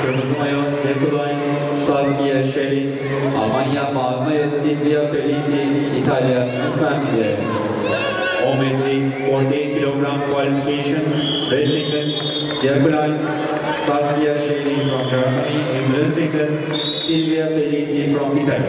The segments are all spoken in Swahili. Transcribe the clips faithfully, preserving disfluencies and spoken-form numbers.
Kırmızı mayo Jacqueline Saskia Schilling, Almanya. Mavi mayo Silvia Felici, İtalya. Lütfen on metre forty-eight kilogram qualification. Red singlet Jacqueline Saskia Schilling from Germany. In blue singlet Silvia Felici from Italy.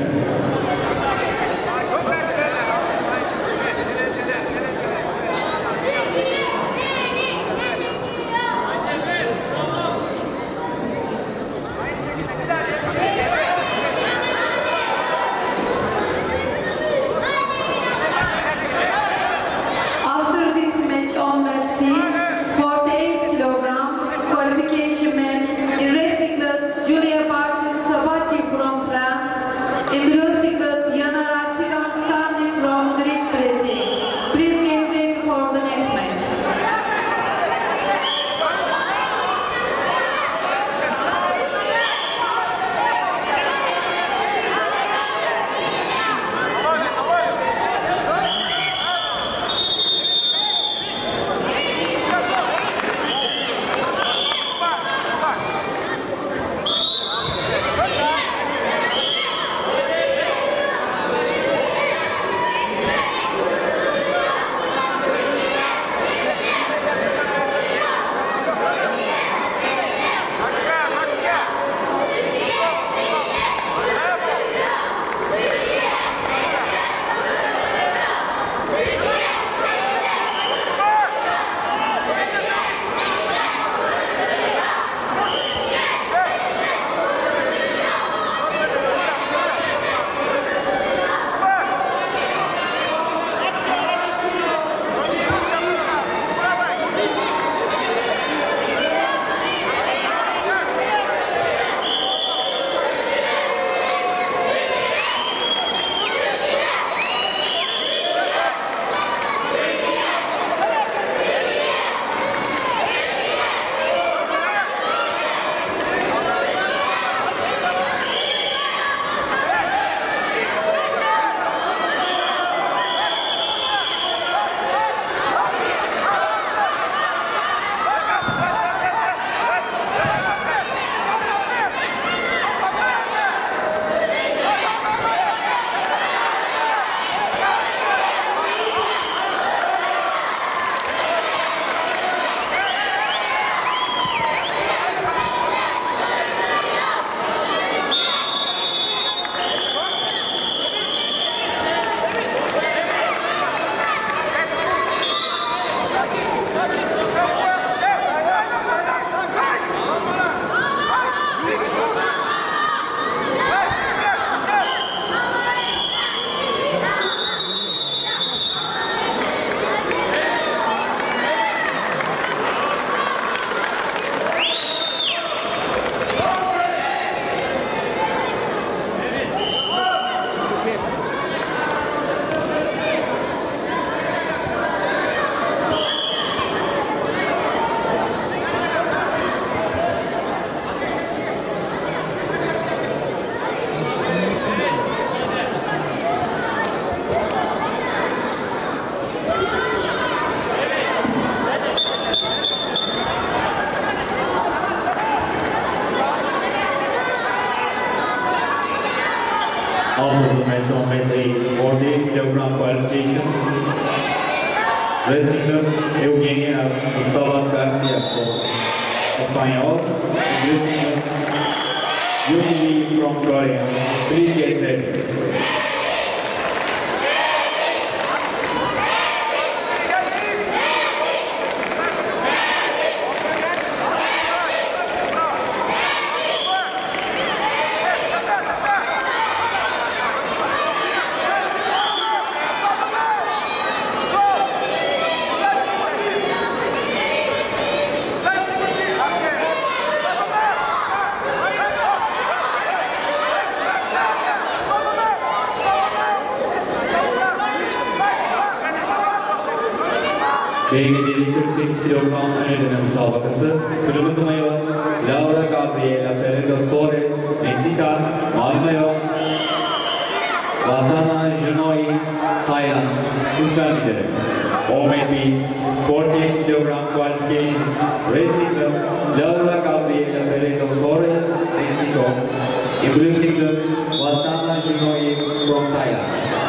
Out of the match on metre forty-eight kilogram qualification. Red singlet Eugenia Gustavo Garcia from Espanyol. Blue singlet Yoon Lee from Korea. Please get ready. B M W kırk sekiz kilogram ön ödeme müsabakası. Kırmızı mayo Laura Gabriela Peredo Torres, Meksika. Mavi mayo Vasana Jinoi, Thailand. Lütfen gidelim. Ometi forty-eight kilogram qualification. Racing the Laura Gabriela Peredo Torres, Mexico. In blue single, Vasana Jinoi from Thailand.